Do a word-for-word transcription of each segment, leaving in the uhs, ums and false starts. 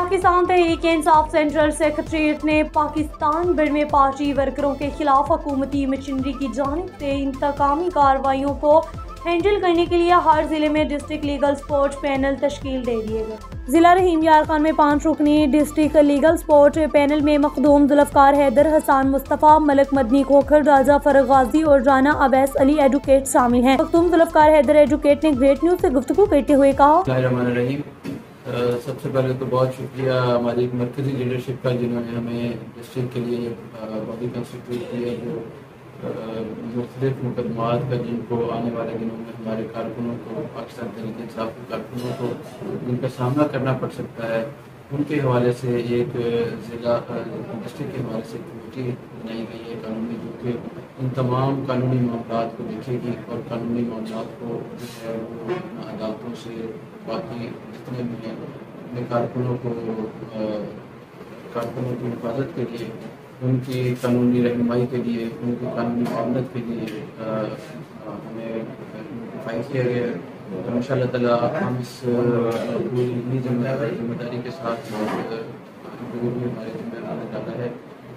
Pakistan Tehreek Insaf central secretariat نے Pakistan Burma party ورکروں کے خلاف حکومتی مشینری کی جانب سے انتقامی کارروائیوں کو ہینڈل کرنے کے لیے ہر ضلع میں ڈسٹرکٹ لیگل سپورٹ پینل تشکیل دے دیے گئے۔ ضلع رحیم یار خان میں پانچ رکنی ڈسٹرکٹ لیگل سپورٹ پینل میں مخدوم ذوالفقار حیدر، حسان مصطفیٰ، ملک مدنی کھوکھر، راجہ فرغ غازی اور رانا اویس علی ایڈوکیٹ شامل ہیں۔ مخدوم ذوالفقار حیدر ایڈوکیٹ نے گریٹ نیوز سے گفتگو کرتے ہوئے کہا، بسم اللہ الرحمن الرحیم۔ سب سے پہلے تو بہت شکریہ ہماری مرکزی لیڈرشپ کا، جنہوں نے ہمیں ڈسٹرکٹ کے لیے باڈی کنسٹیٹیوٹ کی ہے، جو مختلف مقدمات کا جن کو آنے والے دنوں میں ہمارے کارکنوں کو، پاکستان تحریک انصاف کے کارکنوں کو جن کا سامنا کرنا پڑ سکتا ہے، ان کے حوالے سے ایک ضلع ڈسٹرکٹ کے حوالے سے کمیٹی بنائی گئی ہے قانونی، جو کہ ان تمام قانونی معاملات کو دیکھے گی اور قانونی معاملات کو جو ہے وہ عدالتوں سے باقی جتنے بھی ہیں اپنے کارکنوں کو کارکنوں کی حفاظت کے لیے، ان کی قانونی رہنمائی کے لیے، ان کی قانونی معاونت کے لیے ہمیں فائل کیا گیا ہے۔ تو ان شاء اللہ تعالیٰ ہم اس پوری ذمہ داری کے ساتھ جو بھی ہمارے ذمہ ڈالا ہے،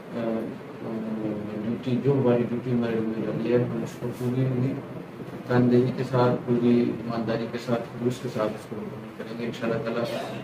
ڈیوٹی جو ہماری ڈیوٹی ہمارے ذمہ ڈالی ہے، ہم اس کو پوری ہوئی تندہی کے ساتھ، پوری ایمانداری کے ساتھ، خلوص کے ساتھ اس کو کریں گے ان شاء اللہ تعالیٰ۔